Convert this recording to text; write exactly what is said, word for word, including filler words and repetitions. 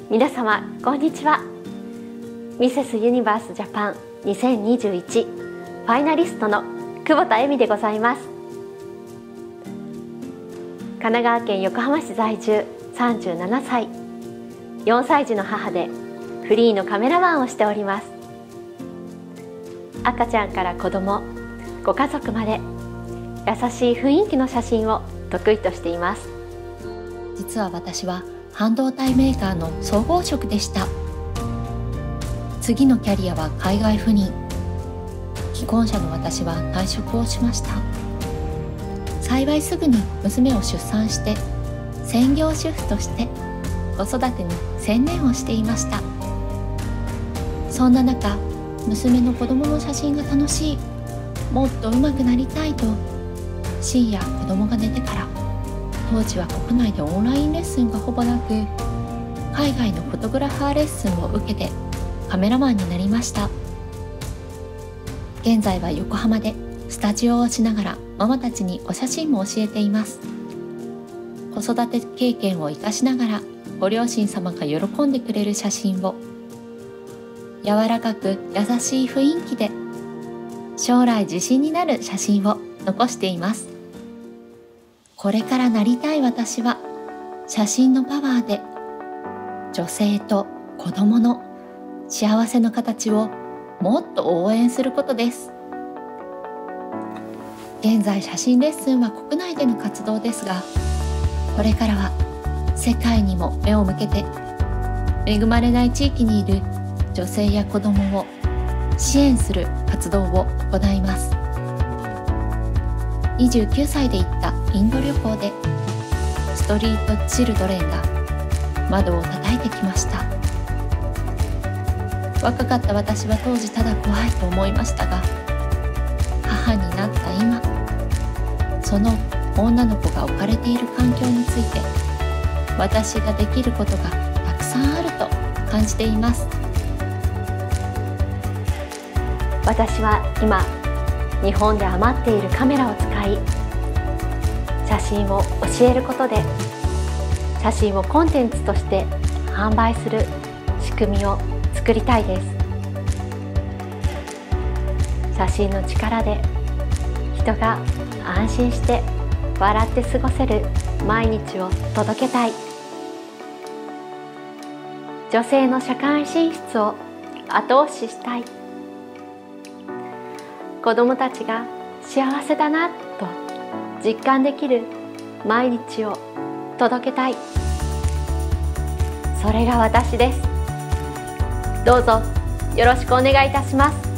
皆様こんにちは。ミセスユニバースジャパンにせんにじゅういちファイナリストの久保田恵美でございます。神奈川県横浜市在住さんじゅうななさい、よんさい児の母でフリーのカメラマンをしております。赤ちゃんから子供、ご家族まで優しい雰囲気の写真を得意としています。 実は私は半導体メーカーの総合職でした。次のキャリアは海外赴任。既婚者の私は退職をしました。幸いすぐに娘を出産して専業主婦として子育てに専念をしていました。そんな中、娘の子供の写真が楽しい、もっと上手くなりたいと深夜子供が寝てから、当時は国内でオンラインレッスンがほぼなく、海外のフォトグラファーレッスンを受けてカメラマンになりました。現在は横浜でスタジオをしながらママたちにお写真も教えています。子育て経験を生かしながらご両親様が喜んでくれる写真を、柔らかく優しい雰囲気で将来自信になる写真を残しています。これからなりたい私は、写真のパワーで女性と子供の幸せの形をもっと応援することです。現在写真レッスンは国内での活動ですが、これからは世界にも目を向けて、恵まれない地域にいる女性や子供を支援する活動を行います。にじゅうきゅうさいで行ったインド旅行で、ストリートチルドレンが窓を叩いてきました。若かった私は当時ただ怖いと思いましたが、母になった今、その女の子が置かれている環境について、私ができることがたくさんあると感じています。 私は今、日本で余っているカメラを使い、写真を教えることで写真をコンテンツとして販売する仕組みを作りたいです。写真の力で人が安心して笑って過ごせる毎日を届けたい。女性の社会進出を後押ししたい。子どもたちが幸せだなと実感できる毎日を届けたい。それが私です。どうぞよろしくお願いいたします。